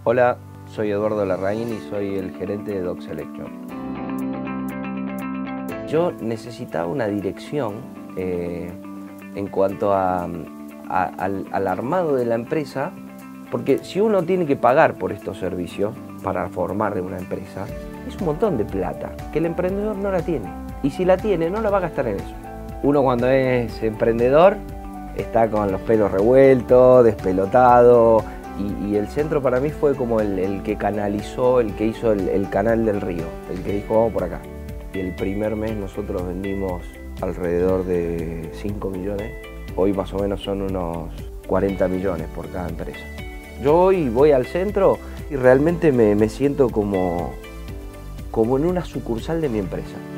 Hola, soy Eduardo Larraín y soy el gerente de Dog Selection. Yo necesitaba una dirección en cuanto al armado de la empresa, porque si uno tiene que pagar por estos servicios para formar de una empresa, es un montón de plata que el emprendedor no la tiene. Y si la tiene, no la va a gastar en eso. Uno cuando es emprendedor está con los pelos revueltos, despelotado, y el centro para mí fue como el que canalizó, el que hizo el canal del río, el que dijo vamos por acá. Y el primer mes nosotros vendimos alrededor de 5 millones, hoy más o menos son unos 40 millones por cada empresa. Yo hoy voy al centro y realmente me siento como en una sucursal de mi empresa.